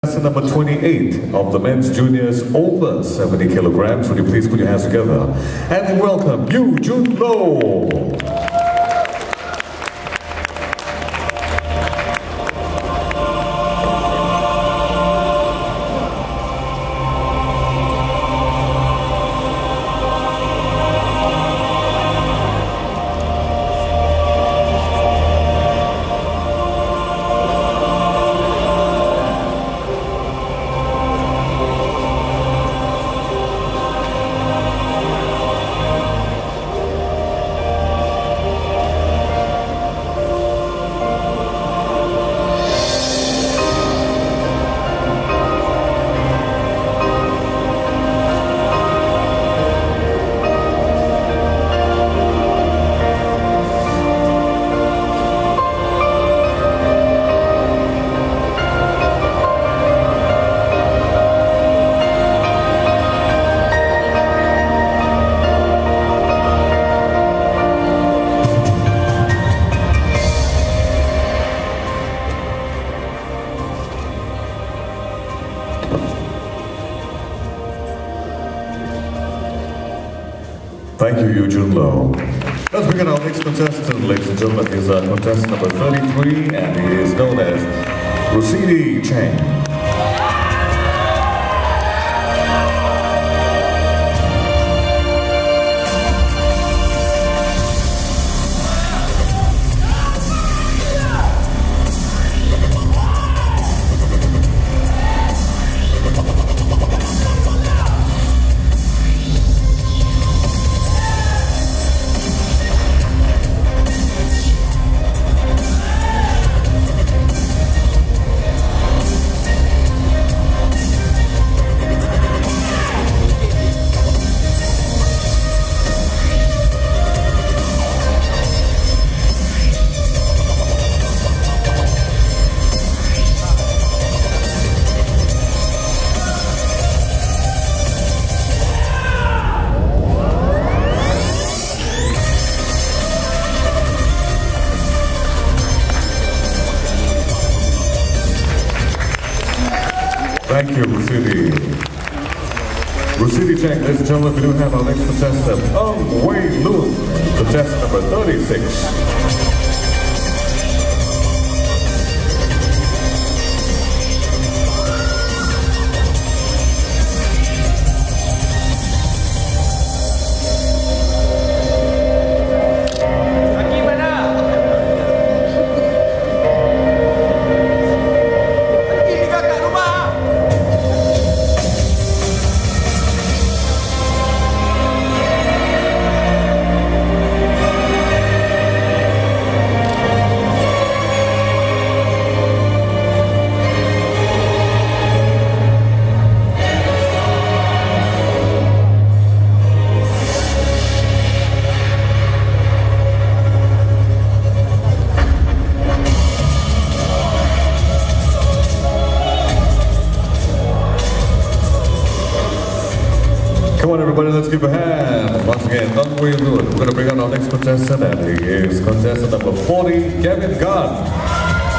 contestant number 28 of the men's juniors over 70 kilograms. Would you please put your hands together and welcome Loh You Jun. Thank you, Loh. Let's begin our next contestant, ladies and gentlemen. He's contestant number 33, and he is known as Rusydi Cheng. Thank you, Rusydi. Rusydi Cheng, ladies and gentlemen, we do have our next contestant, Wei Lun, contestant number 36. Come on, everybody, let's give a hand. Once again, Wei Lun. We're going to bring on our next contestant, and he is contestant number 40, Gavin Gan.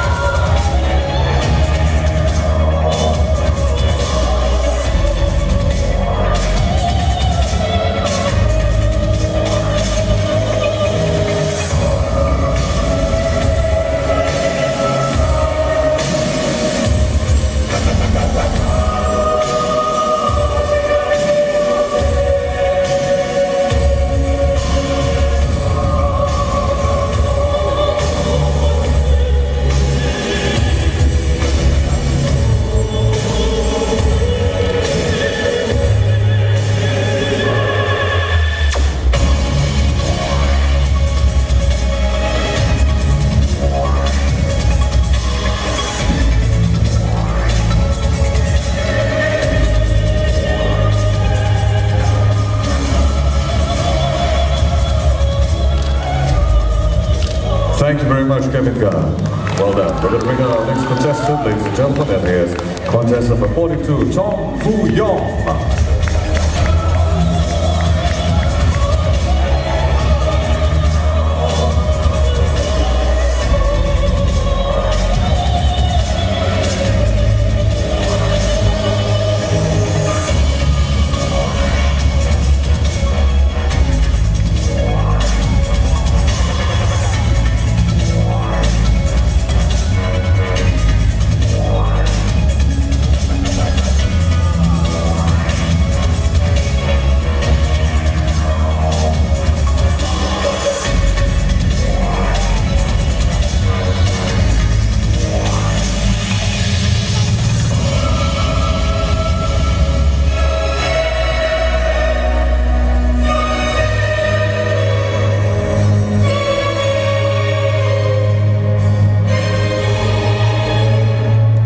Thank you very much, Gavin Gan. Well done. We're going to bring on our next contestant, ladies and gentlemen, and here's contestant number 42, Tong.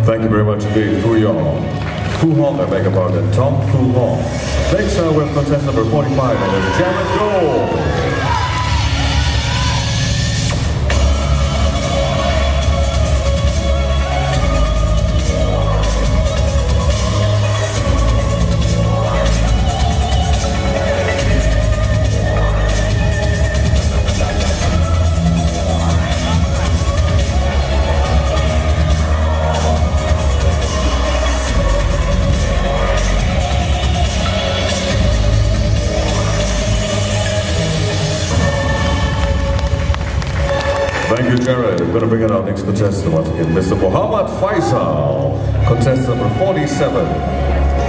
Thank you very much indeed, Fu Hong, I beg your pardon, Tong Fu Hong. Next we have contestant number 45, and it's Jarret Goh. Thank you, Jarret. We're going to bring in our next contestant once again, Mr. Mohd Faizal, contestant number 47.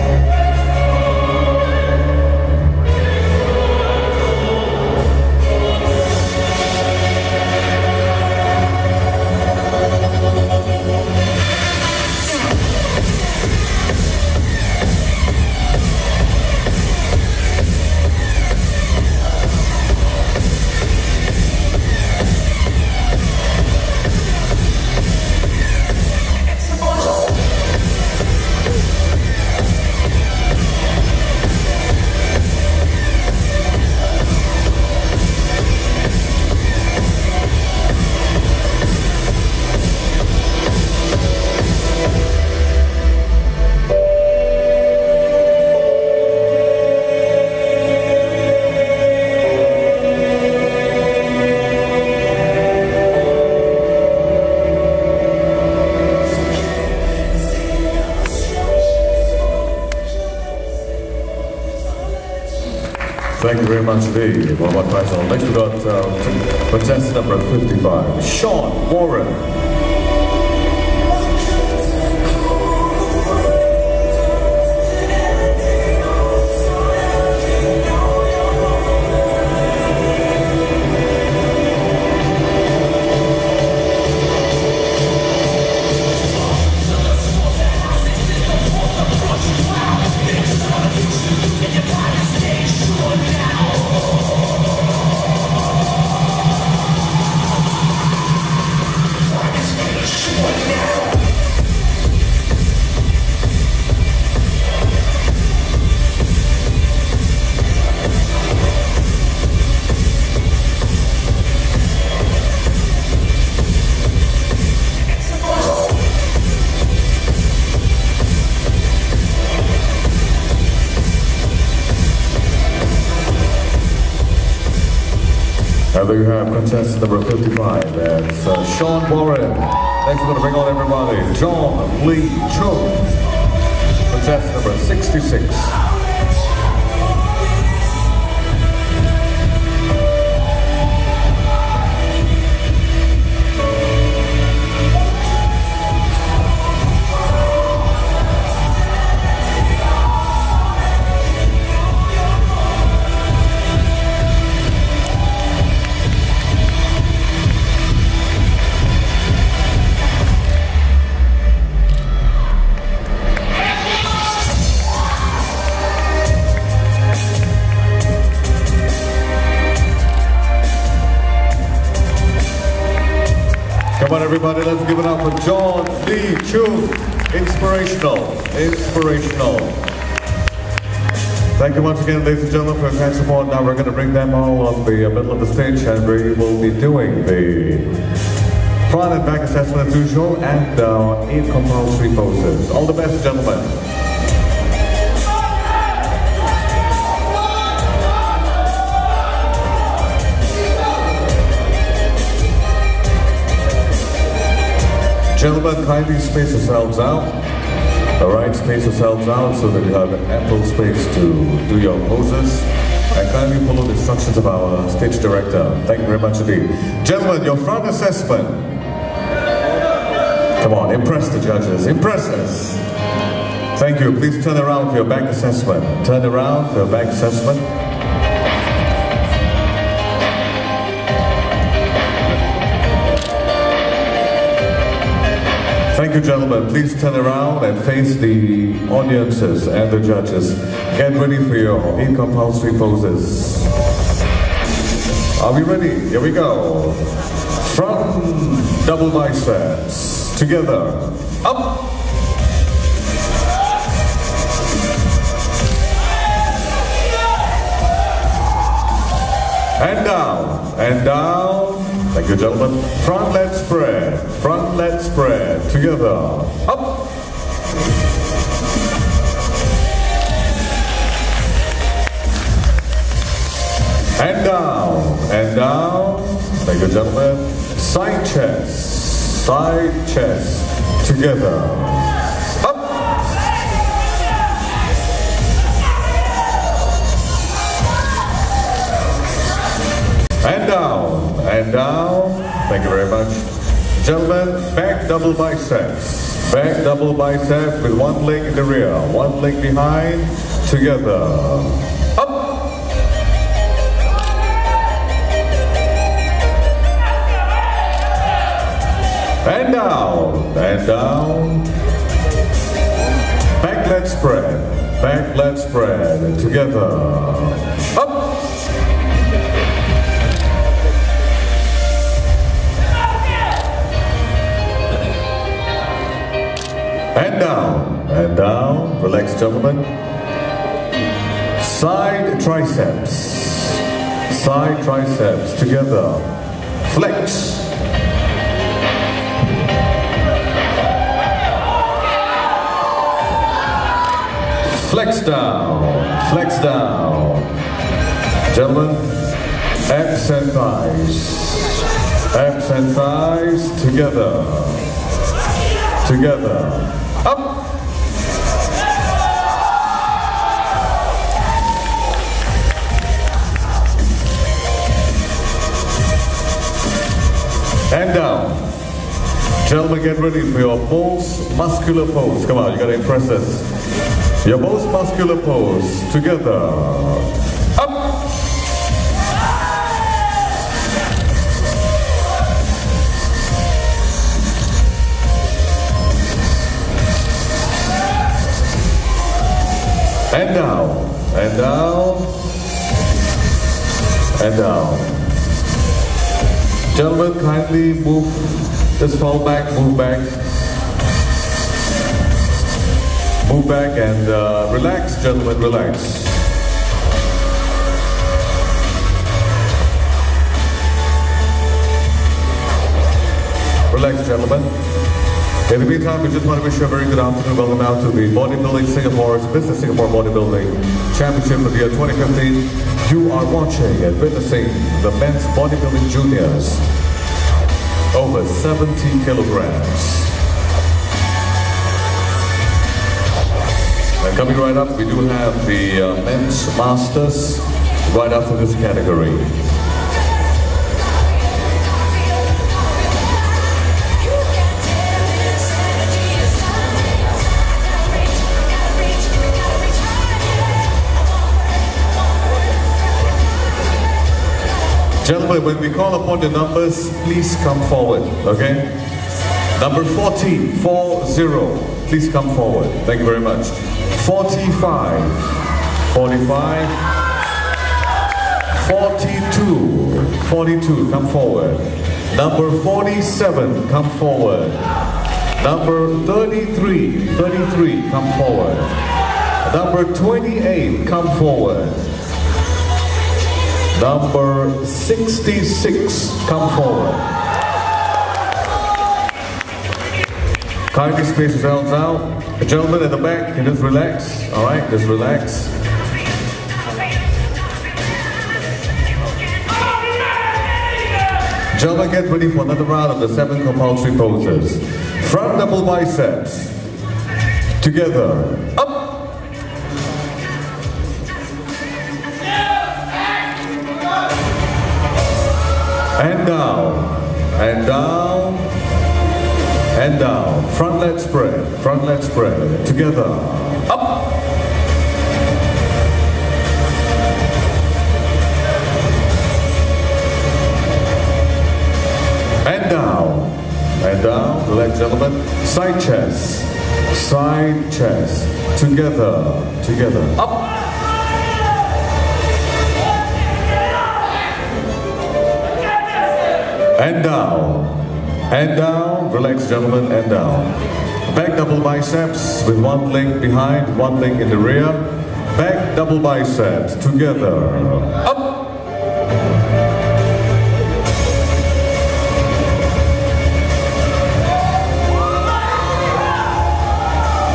Thank you very much indeed, Mohd Faizal. Next we got contestant number 55, Shaun Warren. And there you have contestant number 55, that's Shaun Warren. Next we're going to bring on everybody, Lee Chung, contestant number 66. Come on everybody, let's give it up for Lee Chung. Inspirational. Thank you once again, ladies and gentlemen, for your kind support. Now we're going to bring them all on the middle of the stage, and we will be doing the front and back assessment as usual, and 8 compulsory poses. All the best, gentlemen. Gentlemen, kindly space yourselves out. Alright, space yourselves out so that you have ample space to do your poses. And kindly follow the instructions of our stage director. Thank you very much indeed. Gentlemen, your front assessment. Come on, impress the judges. Impress us. Thank you. Please turn around for your back assessment. Turn around for your back assessment. Thank you, gentlemen. Please turn around and face the audiences and the judges. Get ready for your 8 compulsory poses. Are we ready? Here we go. Front double biceps. Together. Up. And down, and down. Thank you, gentlemen. Front leg spread, front leg spread. Together. Up. And down, and down. Thank you, gentlemen. Side chest, side chest. Together. Up. And down, and down. Thank you very much. Gentlemen, back double biceps. Back double biceps with one leg in the rear, one leg behind. Together. Up. And down, and down. Back leg spread, back leg spread. Together. Up. And down, and down. Relax, gentlemen. Side triceps, side triceps. Together. Flex. Flex down, flex down. Gentlemen, abs and thighs. Abs and thighs. Together. Together. Up. And down. Gentlemen, get ready for your most muscular pose. Come on, you gotta impress us. Your most muscular pose. Together. Up. And down, and down, and down. Gentlemen, kindly move, just fall back, move back. Move back and relax, gentlemen, relax. Relax, gentlemen. In the meantime, we just want to wish you a very good afternoon. Welcome out to the Bodybuilding Singapore's Business Singapore Bodybuilding Championship of the year 2015. You are watching and witnessing the men's bodybuilding juniors. Over 70 kilograms. And coming right up, we do have the men's masters right after this category. Gentlemen, when we call upon the numbers, please come forward, okay? Number 40, 40, please come forward. Thank you very much. 45, 45, 42, 42, come forward. Number 47, come forward. Number 33, 33, come forward. Number 28, come forward. Number 66, come forward. Kindly space yourselves out. The gentleman in the back, can just relax. All right, just relax. Gentlemen, get ready for another round of the 7 compulsory poses. Front double biceps. Together. Up. And down, and down, and down. Front leg spread, front leg spread. Together. Up. And down, and down. Relax, gentlemen. Side chest, side chest. Together, together. Up. And down, relax, gentlemen, and down. Back double biceps with one leg behind, one leg in the rear. Back double biceps, together. Up.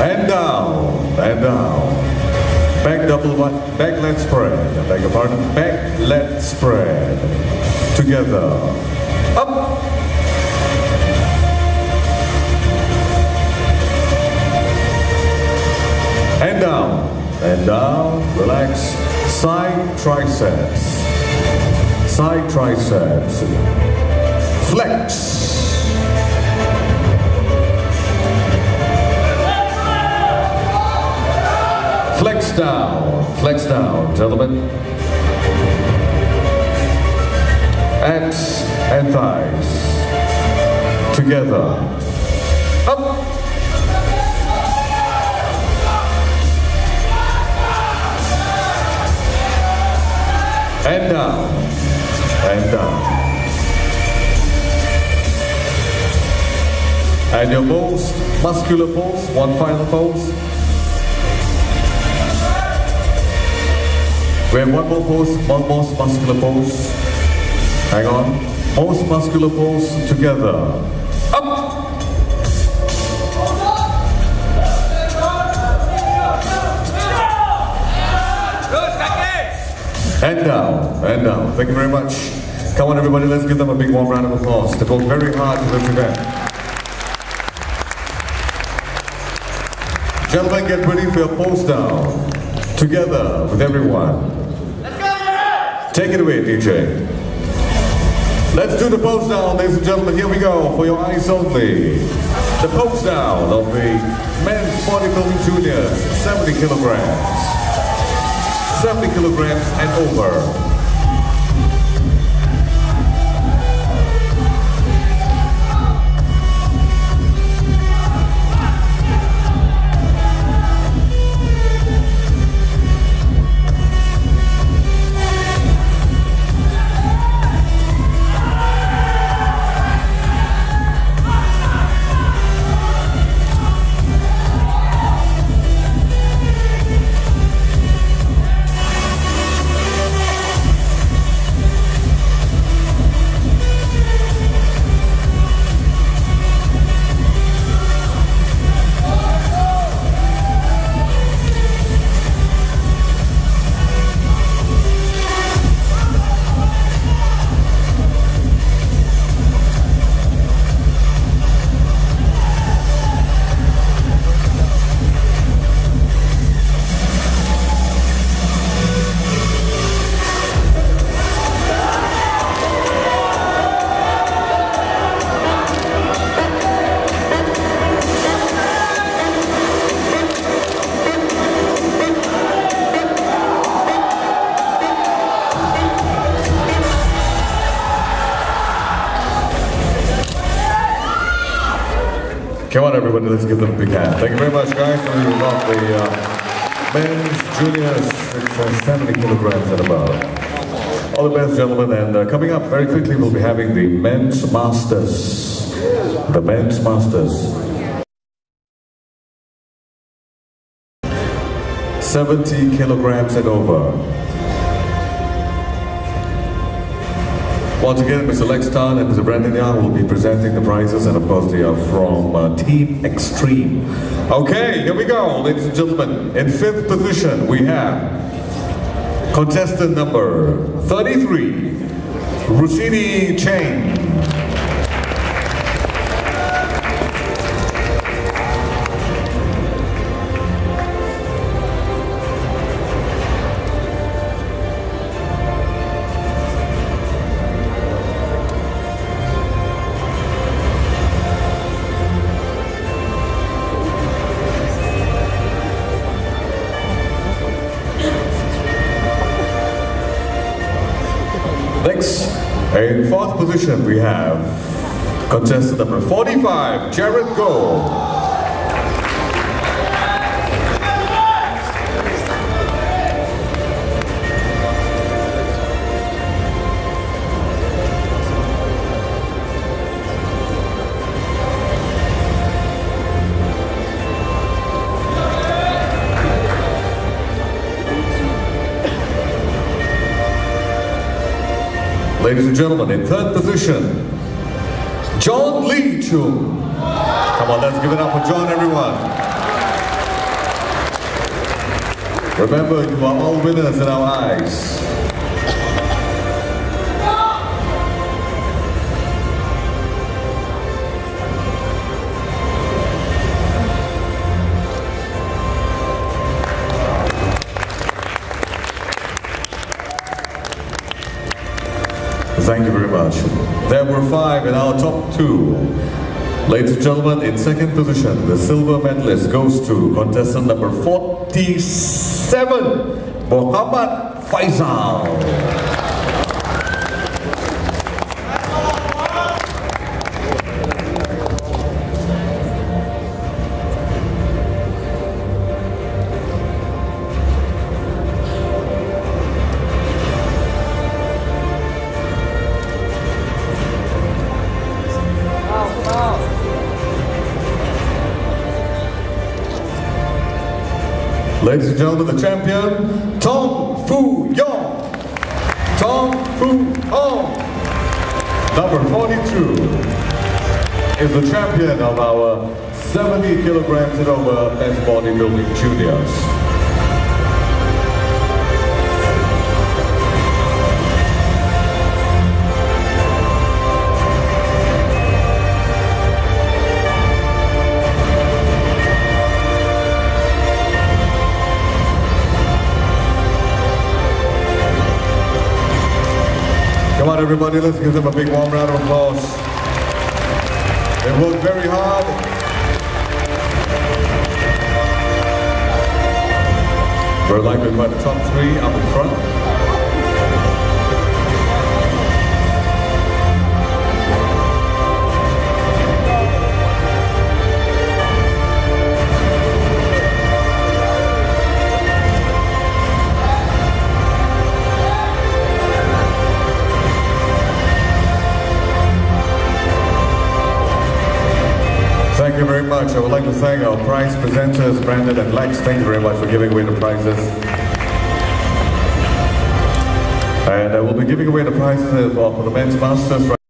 And down, and down. Back double one, back leg spread. I beg your pardon, back leg spread. Together. Up. And down, and down. Relax. Side triceps. Side triceps. Flex. Flex down, gentlemen. Abs and thighs. Together. Up. And down. And down. And your most muscular pose, one final pose. We have one more pose, one most muscular pose. Hang on. Most muscular pose together. Up! And down, and down. Thank you very much. Come on everybody, let's give them a big warm round of applause. They worked very hard for this event. Gentlemen, get ready for your pose down. Together with everyone. Take it away, DJ. Let's do the pose down, ladies and gentlemen. Here we go, for your eyes only. The pose down of the men's bodybuilding juniors, 70 kilograms. 70 kilograms and over. Come on everybody, let's give them a big hand. Thank you very much guys. We love the men's juniors, it's 70 kilograms and above. All the best gentlemen, and coming up very quickly we'll be having the men's masters. The men's masters. 70 kilograms and over. Once again, Mr. Lex Tan and Mr. Brandon Young will be presenting the prizes, and of course they are from Team Extreme. Okay, here we go, ladies and gentlemen. In 5th position, we have contestant number 33, Rusydi Cheng. Next, in 4th position, we have contestant number 45, Jarret Goh. Ladies and gentlemen, in 3rd position, Lee Chung. Come on, let's give it up for John, everyone. Remember, you are all winners in our eyes. Thank you very much. There were 5 in our top 2. Ladies and gentlemen, in second position, the silver medalist goes to contestant number 47, Mohd Faizal. Ladies and gentlemen, the champion, Tong number 42, is the champion of our 70 kilograms and over men's bodybuilding juniors. Come on everybody, let's give them a big warm round of applause. They worked very hard. We're likely to find the top 3 up in front. Thank you very much. I would like to thank our prize presenters, Brandon and Lex. Thank you very much for giving away the prizes. And we'll be giving away the prizes for the men's masters.